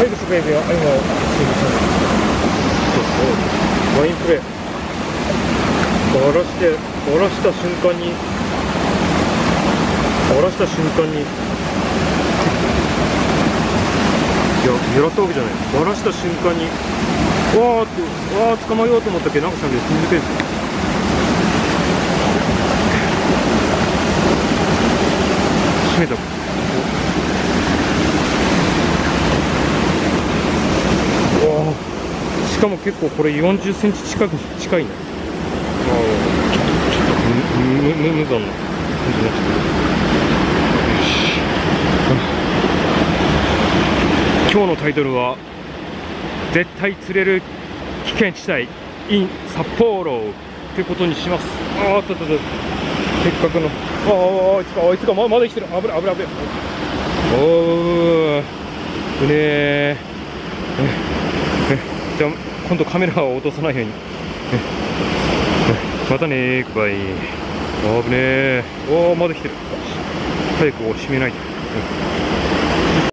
Thanks, baby. I know. ファインプレー。下ろした瞬間に、いや、狙ったわけじゃない。下ろした瞬間に、わー捕まえようと思ったけど、なんかしたんで、続けるんですよ。閉めた。しかも結構これ40センチ近いね。ちょっと無残な感じになっちゃった。よし。今日のタイトルは絶対釣れる危険地帯 in 札幌ってことにします。せっかくのあいつがまだ生きてる。危ない。うねー。じゃあ今度カメラを落とさないように。またねー、バイ。危ねー。まだ来てる。早く閉めないと。